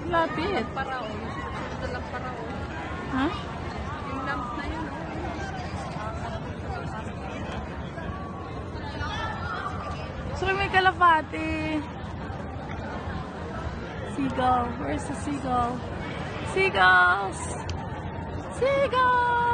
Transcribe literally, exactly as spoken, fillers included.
Lapit. Parao. Yung dalang parao. Ha? Yung lamp na yun, oh. So, may kalapati. Seagull. Where's the seagull? Seagulls! Seagulls!